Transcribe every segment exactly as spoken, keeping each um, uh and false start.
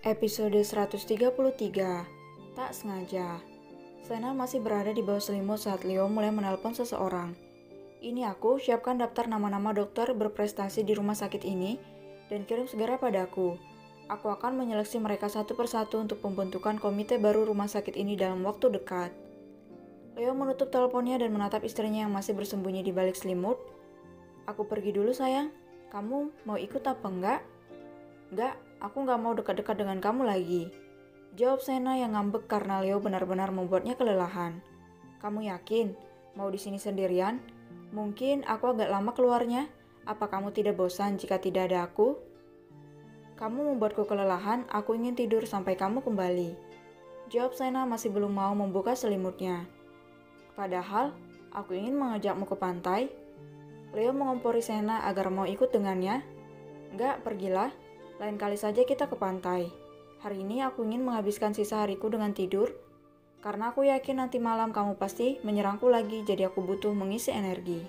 Episode seratus tiga puluh tiga. Tak sengaja. Sena masih berada di bawah selimut saat Leo mulai menelpon seseorang. Ini aku, siapkan daftar nama-nama dokter berprestasi di rumah sakit ini dan kirim segera padaku. Aku akan menyeleksi mereka satu persatu untuk pembentukan komite baru rumah sakit ini dalam waktu dekat. Leo menutup teleponnya dan menatap istrinya yang masih bersembunyi di balik selimut. Aku pergi dulu sayang, kamu mau ikut apa enggak? Enggak, aku nggak mau dekat-dekat dengan kamu lagi. Jawab Sena yang ngambek karena Leo benar-benar membuatnya kelelahan. Kamu yakin? Mau di sini sendirian? Mungkin aku agak lama keluarnya. Apa kamu tidak bosan jika tidak ada aku? Kamu membuatku kelelahan, aku ingin tidur sampai kamu kembali. Jawab Sena masih belum mau membuka selimutnya. Padahal, aku ingin mengajakmu ke pantai. Leo mengompori Sena agar mau ikut dengannya. Enggak, pergilah. Lain kali saja kita ke pantai. Hari ini aku ingin menghabiskan sisa hariku dengan tidur. Karena aku yakin nanti malam kamu pasti menyerangku lagi, jadi aku butuh mengisi energi.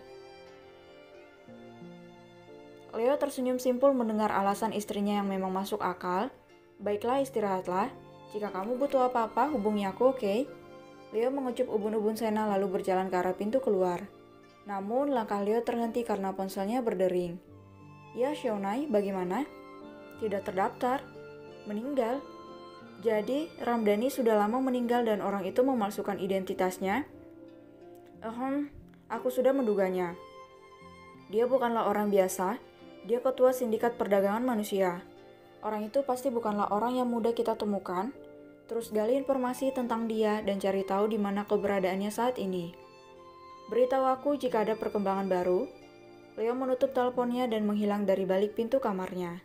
Leo tersenyum simpul mendengar alasan istrinya yang memang masuk akal. Baiklah, istirahatlah. Jika kamu butuh apa-apa, hubungi aku, oke? Okay? Leo mengecup ubun-ubun Sena lalu berjalan ke arah pintu keluar. Namun, langkah Leo terhenti karena ponselnya berdering. Ya, Shionai, bagaimana? Tidak terdaftar. Meninggal. Jadi, Ramdhani sudah lama meninggal dan orang itu memalsukan identitasnya? Ehem, aku sudah menduganya. Dia bukanlah orang biasa. Dia ketua sindikat perdagangan manusia. Orang itu pasti bukanlah orang yang mudah kita temukan. Terus gali informasi tentang dia dan cari tahu di mana keberadaannya saat ini. Beritahu aku jika ada perkembangan baru. Leo menutup teleponnya dan menghilang dari balik pintu kamarnya.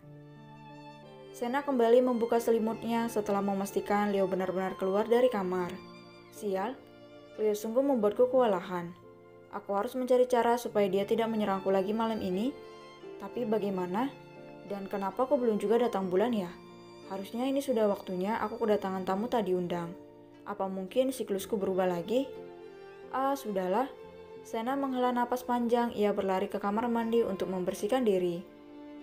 Sena kembali membuka selimutnya setelah memastikan Leo benar-benar keluar dari kamar. Sial, Leo sungguh membuatku kewalahan. Aku harus mencari cara supaya dia tidak menyerangku lagi malam ini. Tapi bagaimana? Dan kenapa kok belum juga datang bulan ya? Harusnya ini sudah waktunya aku kedatangan tamu tak diundang. Apa mungkin siklusku berubah lagi? Ah, sudahlah. Sena menghela napas panjang, ia berlari ke kamar mandi untuk membersihkan diri.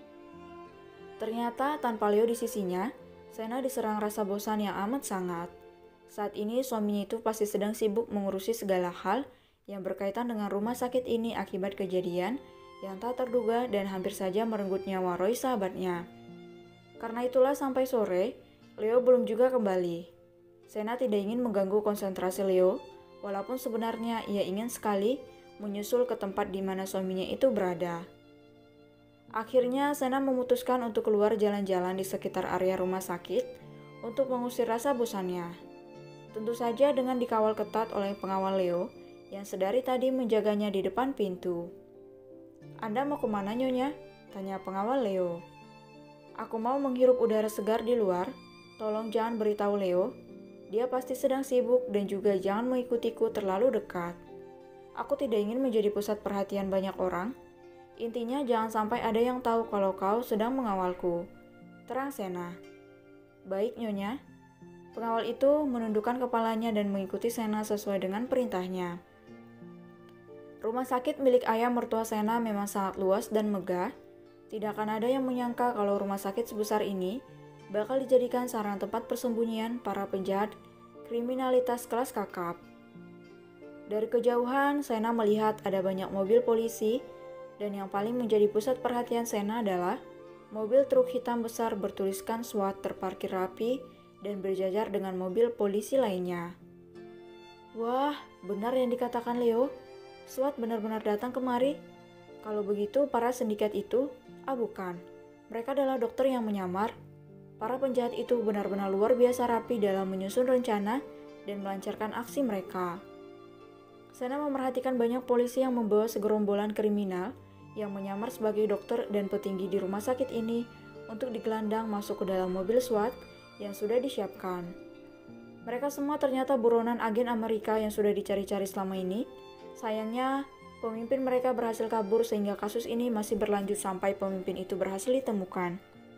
Ternyata tanpa Leo di sisinya, Sena diserang rasa bosan yang amat sangat. Saat ini suaminya itu pasti sedang sibuk mengurusi segala hal yang berkaitan dengan rumah sakit ini akibat kejadian yang tak terduga dan hampir saja merenggut nyawa Roy sahabatnya. Karena itulah sampai sore, Leo belum juga kembali. Sena tidak ingin mengganggu konsentrasi Leo, walaupun sebenarnya ia ingin sekali menyusul ke tempat di mana suaminya itu berada. Akhirnya, Sena memutuskan untuk keluar jalan-jalan di sekitar area rumah sakit untuk mengusir rasa bosannya. Tentu saja dengan dikawal ketat oleh pengawal Leo yang sedari tadi menjaganya di depan pintu. Anda mau kemana, Nyonya? Tanya pengawal Leo. Aku mau menghirup udara segar di luar. Tolong jangan beritahu Leo. Dia pasti sedang sibuk dan juga jangan mengikutiku terlalu dekat. Aku tidak ingin menjadi pusat perhatian banyak orang. Intinya jangan sampai ada yang tahu kalau kau sedang mengawalku. Terang Sena. Baik, Nyonya. Pengawal itu menundukkan kepalanya dan mengikuti Sena sesuai dengan perintahnya. Rumah sakit milik ayah mertua Sena memang sangat luas dan megah. Tidak akan ada yang menyangka kalau rumah sakit sebesar ini bakal dijadikan sarang tempat persembunyian para penjahat kriminalitas kelas kakap. Dari kejauhan, Sena melihat ada banyak mobil polisi. Dan yang paling menjadi pusat perhatian Sena adalah mobil truk hitam besar bertuliskan SWAT terparkir rapi dan berjajar dengan mobil polisi lainnya. Wah, benar yang dikatakan Leo. SWAT benar-benar datang kemari. Kalau begitu, para sindikat itu, ah bukan, mereka adalah dokter yang menyamar. Para penjahat itu benar-benar luar biasa rapi dalam menyusun rencana dan melancarkan aksi mereka. Sena memerhatikan banyak polisi yang membawa segerombolan kriminal yang menyamar sebagai dokter dan petinggi di rumah sakit ini untuk digelandang masuk ke dalam mobil SWAT yang sudah disiapkan. Mereka semua ternyata buronan agen Amerika yang sudah dicari-cari selama ini. Sayangnya, pemimpin mereka berhasil kabur sehingga kasus ini masih berlanjut sampai pemimpin itu berhasil ditemukan.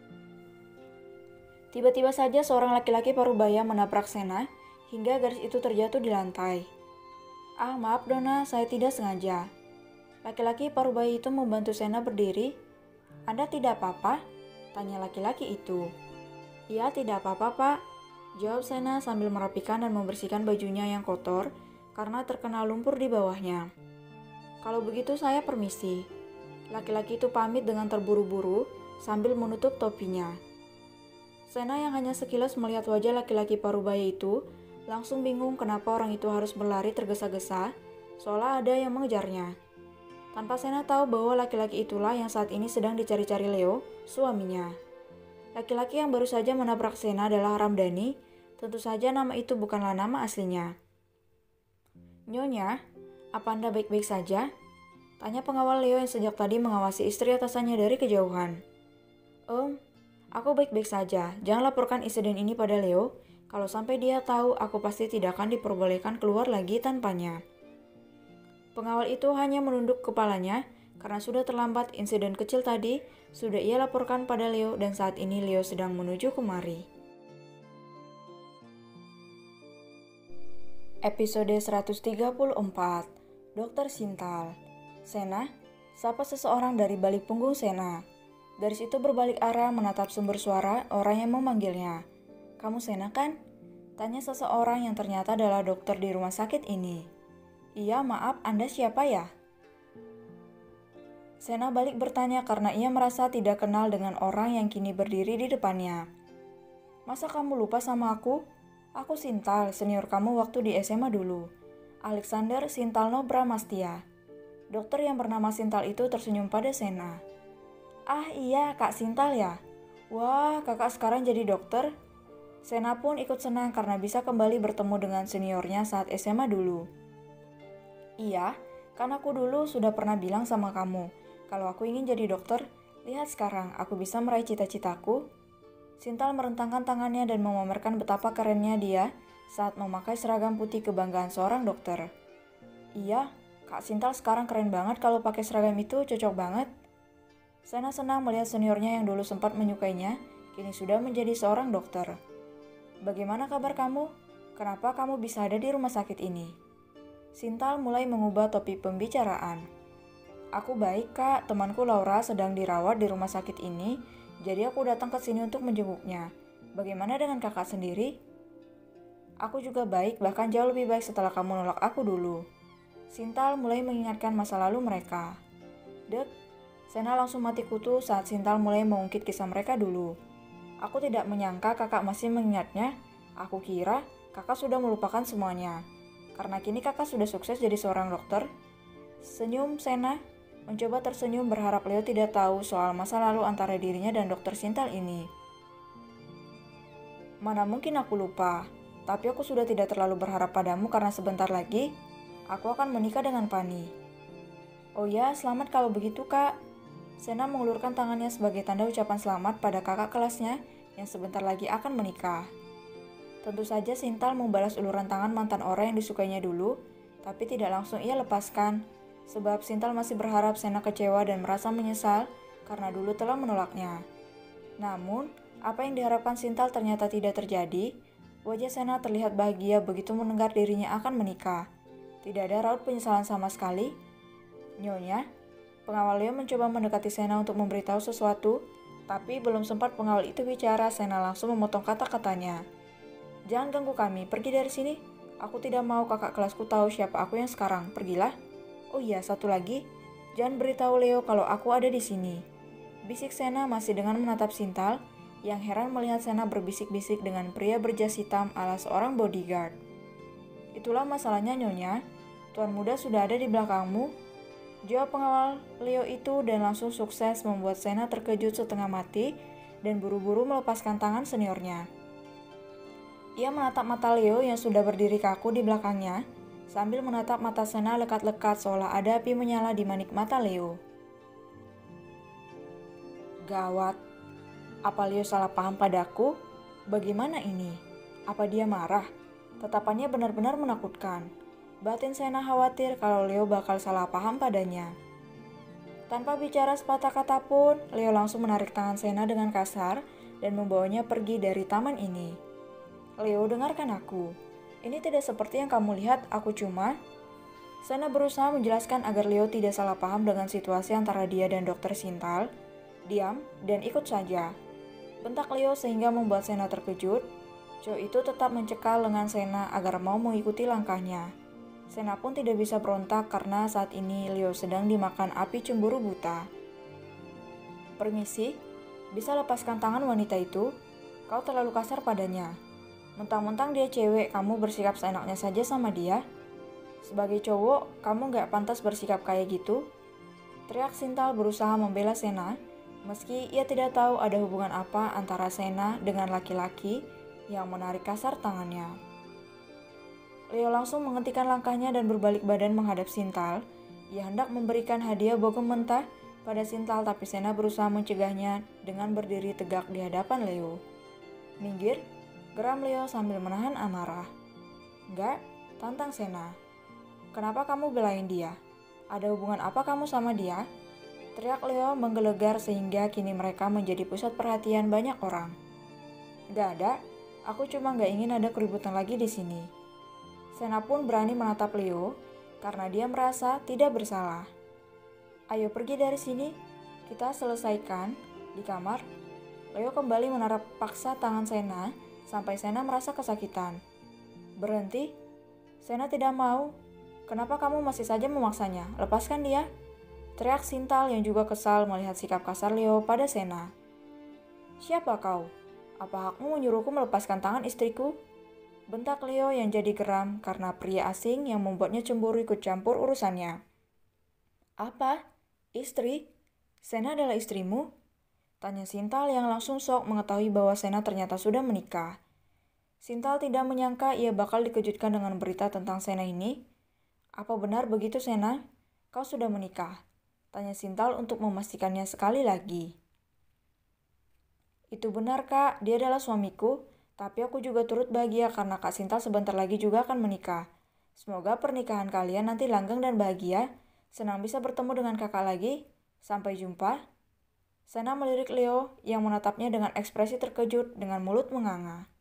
Tiba-tiba saja seorang laki-laki parubaya menabrak Sena hingga garis itu terjatuh di lantai. Ah, maaf Donna, saya tidak sengaja. Laki-laki parubaya itu membantu Sena berdiri. Anda tidak apa-apa? Tanya laki-laki itu. Iya, tidak apa-apa, Pak. Jawab Sena sambil merapikan dan membersihkan bajunya yang kotor karena terkena lumpur di bawahnya. Kalau begitu saya permisi. Laki-laki itu pamit dengan terburu-buru sambil menutup topinya. Sena yang hanya sekilas melihat wajah laki-laki parubaya itu langsung bingung kenapa orang itu harus berlari tergesa-gesa seolah ada yang mengejarnya. Tanpa Sena tahu bahwa laki-laki itulah yang saat ini sedang dicari-cari Leo, suaminya. Laki-laki yang baru saja menabrak Sena adalah Ramdhani. Tentu saja nama itu bukanlah nama aslinya. Nyonya, apa Anda baik-baik saja? Tanya pengawal Leo yang sejak tadi mengawasi istri atasannya dari kejauhan. Om, aku baik-baik saja. Jangan laporkan insiden ini pada Leo. Kalau sampai dia tahu, aku pasti tidak akan diperbolehkan keluar lagi tanpanya. Pengawal itu hanya menunduk kepalanya karena sudah terlambat. Insiden kecil tadi sudah ia laporkan pada Leo dan saat ini Leo sedang menuju kemari. Episode seratus tiga puluh empat. Dokter Sintal. Sena, sapa seseorang dari balik punggung Sena. Dari situ berbalik arah menatap sumber suara orang yang memanggilnya. Kamu Sena kan? Tanya seseorang yang ternyata adalah dokter di rumah sakit ini. Iya, maaf, Anda siapa ya? Sena balik bertanya karena ia merasa tidak kenal dengan orang yang kini berdiri di depannya. Masa kamu lupa sama aku? Aku Sintal, senior kamu waktu di S M A dulu. Alexander Sintalno Bramastia. Dokter yang bernama Sintal itu tersenyum pada Sena. Ah iya, Kak Sintal ya? Wah, kakak sekarang jadi dokter? Sena pun ikut senang karena bisa kembali bertemu dengan seniornya saat S M A dulu. Iya, kan aku dulu sudah pernah bilang sama kamu, kalau aku ingin jadi dokter, lihat sekarang aku bisa meraih cita-citaku. Sintal merentangkan tangannya dan memamerkan betapa kerennya dia saat memakai seragam putih kebanggaan seorang dokter. Iya, Kak Sintal sekarang keren banget kalau pakai seragam itu, cocok banget. Sena senang melihat seniornya yang dulu sempat menyukainya, kini sudah menjadi seorang dokter. Bagaimana kabar kamu? Kenapa kamu bisa ada di rumah sakit ini? Sintal mulai mengubah topik pembicaraan. Aku baik kak, temanku Laura sedang dirawat di rumah sakit ini, jadi aku datang ke sini untuk menjenguknya. Bagaimana dengan kakak sendiri? Aku juga baik, bahkan jauh lebih baik setelah kamu nolak aku dulu. Sintal mulai mengingatkan masa lalu mereka. Dek, Sena langsung mati kutu saat Sintal mulai mengungkit kisah mereka dulu. Aku tidak menyangka kakak masih mengingatnya. Aku kira kakak sudah melupakan semuanya. Karena kini kakak sudah sukses jadi seorang dokter. Senyum Sena, mencoba tersenyum berharap Leo tidak tahu soal masa lalu antara dirinya dan dokter Sintal ini. Mana mungkin aku lupa, tapi aku sudah tidak terlalu berharap padamu karena sebentar lagi aku akan menikah dengan Pani. Oh ya, selamat kalau begitu kak. Sena mengulurkan tangannya sebagai tanda ucapan selamat pada kakak kelasnya yang sebentar lagi akan menikah. Tentu saja Sintal membalas uluran tangan mantan orang yang disukainya dulu, tapi tidak langsung ia lepaskan, sebab Sintal masih berharap Sena kecewa dan merasa menyesal karena dulu telah menolaknya. Namun, apa yang diharapkan Sintal ternyata tidak terjadi. Wajah Sena terlihat bahagia begitu mendengar dirinya akan menikah. Tidak ada raut penyesalan sama sekali. Nyonya, pengawal Leo mencoba mendekati Sena untuk memberitahu sesuatu, tapi belum sempat pengawal itu bicara, Sena langsung memotong kata-katanya. Jangan ganggu kami, pergi dari sini. Aku tidak mau kakak kelasku tahu siapa aku yang sekarang, pergilah. Oh iya, satu lagi, jangan beritahu Leo kalau aku ada di sini. Bisik Sena masih dengan menatap Sintal, yang heran melihat Sena berbisik-bisik dengan pria berjas hitam ala seorang bodyguard. Itulah masalahnya Nyonya, tuan muda sudah ada di belakangmu. Jawab pengawal Leo itu dan langsung sukses membuat Sena terkejut setengah mati dan buru-buru melepaskan tangan seniornya. Ia menatap mata Leo yang sudah berdiri kaku di belakangnya, sambil menatap mata Sena lekat-lekat seolah ada api menyala di manik mata Leo. Gawat, apa Leo salah paham padaku? Bagaimana ini? Apa dia marah? Tatapannya benar-benar menakutkan. Batin Sena khawatir kalau Leo bakal salah paham padanya. Tanpa bicara sepatah kata pun, Leo langsung menarik tangan Sena dengan kasar dan membawanya pergi dari taman ini. Leo, dengarkan aku. Ini tidak seperti yang kamu lihat, aku cuma... Sena berusaha menjelaskan agar Leo tidak salah paham dengan situasi antara dia dan dokter Sintal. Diam dan ikut saja. Bentak Leo sehingga membuat Sena terkejut. Cho itu tetap mencekal lengan Sena agar mau mengikuti langkahnya. Sena pun tidak bisa berontak karena saat ini Leo sedang dimakan api cemburu buta. "Permisi, bisa lepaskan tangan wanita itu? Kau terlalu kasar padanya. Mentang-mentang dia cewek, kamu bersikap seenaknya saja sama dia? Sebagai cowok, kamu gak pantas bersikap kayak gitu?" Teriak Sintal berusaha membela Sena, meski ia tidak tahu ada hubungan apa antara Sena dengan laki-laki yang menarik kasar tangannya. Leo langsung menghentikan langkahnya dan berbalik badan menghadap Sintal. Ia hendak memberikan hadiah bogem mentah pada Sintal, tapi Sena berusaha mencegahnya dengan berdiri tegak di hadapan Leo. "Minggir," geram Leo sambil menahan amarah. "Enggak," tantang Sena. "Kenapa kamu belain dia? Ada hubungan apa kamu sama dia?" Teriak Leo menggelegar sehingga kini mereka menjadi pusat perhatian banyak orang. "Gak ada, aku cuma gak ingin ada keributan lagi di sini." Sena pun berani menatap Leo karena dia merasa tidak bersalah. "Ayo pergi dari sini, kita selesaikan di kamar." Leo kembali menarik paksa tangan Sena sampai Sena merasa kesakitan. "Berhenti." Sena tidak mau. "Kenapa kamu masih saja memaksanya? Lepaskan dia." Teriak Sintal yang juga kesal melihat sikap kasar Leo pada Sena. "Siapa kau? Apa hakmu menyuruhku melepaskan tangan istriku?" Bentak Leo yang jadi geram karena pria asing yang membuatnya cemburu ikut campur urusannya. "Apa? Istri? Sena adalah istrimu?" Tanya Sintal yang langsung shock mengetahui bahwa Sena ternyata sudah menikah. Sintal tidak menyangka ia bakal dikejutkan dengan berita tentang Sena ini. "Apa benar begitu Sena? Kau sudah menikah?" Tanya Sintal untuk memastikannya sekali lagi. "Itu benar Kak, dia adalah suamiku. Tapi aku juga turut bahagia karena Kak Sintal sebentar lagi juga akan menikah. Semoga pernikahan kalian nanti langgeng dan bahagia. Senang bisa bertemu dengan kakak lagi. Sampai jumpa." Sena melirik Leo yang menatapnya dengan ekspresi terkejut dengan mulut menganga.